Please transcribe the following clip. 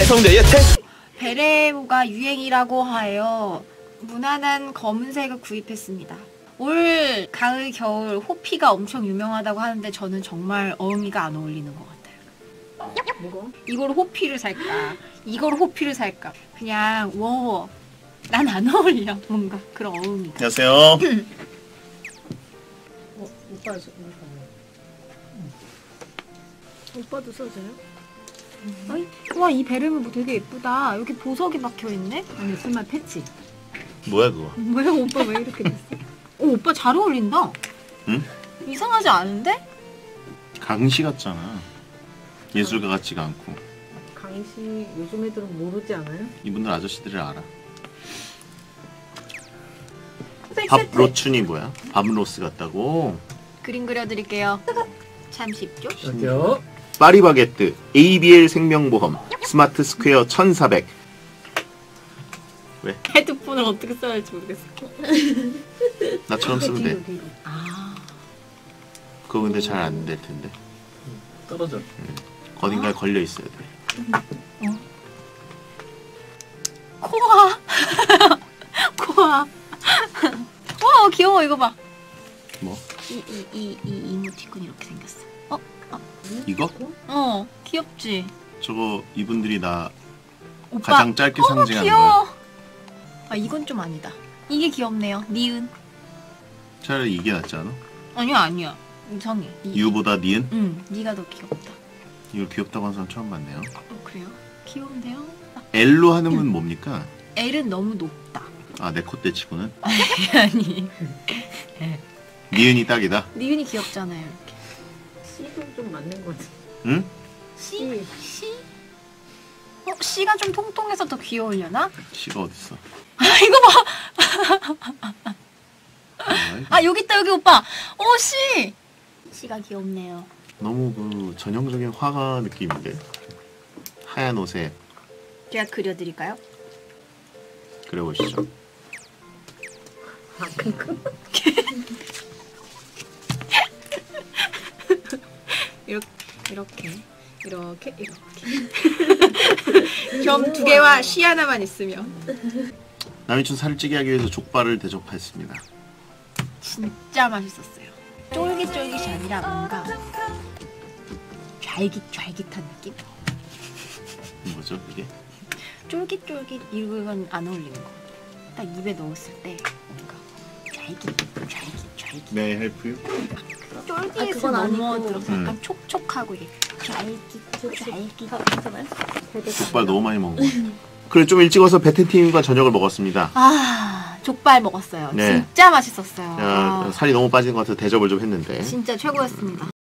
해성대의 태 베레모가 유행이라고 하여 무난한 검은색을 구입했습니다. 올 가을 겨울 호피가 엄청 유명하다고 하는데 저는 정말 어음이가 안 어울리는 것 같아요. 뭐가? 이걸 호피를 살까? 이걸 호피를 살까? 그냥 워워. 난 안 어울려. 뭔가 그런 어음이가. 안녕하세요. 오빠 오빠도 써줘요? 어이? 와, 이 베레모 되게 예쁘다. 여기 보석이 박혀있네? 아니 설마 패치? 뭐야 그거? 뭐야, 오빠 왜 이렇게 됐어? 오빠 잘 어울린다. 응? 이상하지 않은데? 강시 같잖아. 예술가 같지가 않고. 강시 요즘 애들은 모르지 않아요? 이분들 아저씨들을 알아. 세트. 밥로춘이 뭐야? 밥로스 같다고? 그림 그려드릴게요. 참 쉽죠? 맞죠? 파리바게뜨, ABL 생명보험, 스마트 스퀘어 1400. 왜? 헤드폰을 어떻게 써야 할지 모르겠어. 나처럼 쓰면 돼. 뒤로. 아, 그거 근데 잘 안 될 텐데. 떨어져. 어딘가에 걸려 있어야 돼. 코아. 코아. 와, 귀여워. 이거 봐. 뭐? 이 이모티콘 이렇게 생겼어. 이거? 귀엽지? 저거 이분들이 나 오빠. 가장 짧게 상징하는 거야. 귀여워. 아, 이건 좀 아니다. 이게 귀엽네요. 니은. 차라리 이게 낫지 않아? 아니야. 이상해. 유보다 니은? 응, 니가 더 귀엽다. 이걸 귀엽다고 하는 사람 처음 봤네요. 그래요? 귀여운데요? L로 하는 건 뭡니까? L은 너무 높다. 아, 내 콧대 치고는? 아니. 니은이 딱이다. 니은이 귀엽잖아요. 이렇게. C도 좀 맞는 거지. 응? C? C? C가 좀 통통해서 더 귀여우려나? C가 어딨어? 이거 봐! 아, 여기 있다, 여기 오빠! C! C가 귀엽네요. 너무 그 전형적인 화가 느낌인데. 하얀 옷에 제가 그려드릴까요? 그려보시죠. 아 그거? 이렇게 겸 두 개와 C 하나만 있으면 남이춘 살을 찌게 하기 위해서 족발을 대접했습니다. 진짜 맛있었어요. 쫄깃쫄깃이 아니라 뭔가 쫄깃쫄깃한 느낌? 뭐죠 이게? 쫄깃쫄깃 이건 안 어울리는 거. 딱 입에 넣었을 때 뭔가 쫄깃. 네, 헬프유. 쫄깃은 그건 너무 아니고. 들어서 약간 촉촉하고 이게 쫄깃. 괜찮아요? 족발 너무 많이 먹은 거 같아요. 그래 좀 일찍 와서 베텐팀과 저녁을 먹었습니다. 아, 족발 먹었어요. 네. 진짜 맛있었어요. 야, 살이 너무 빠지는 것 같아서 대접을 좀 했는데 진짜 최고였습니다.